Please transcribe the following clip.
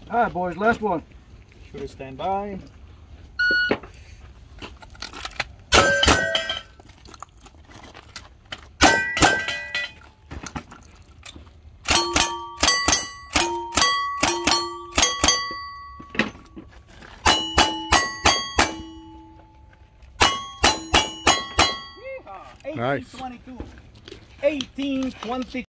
All right, boys, last one. Shooter stand by. Nice. 1822. 1822.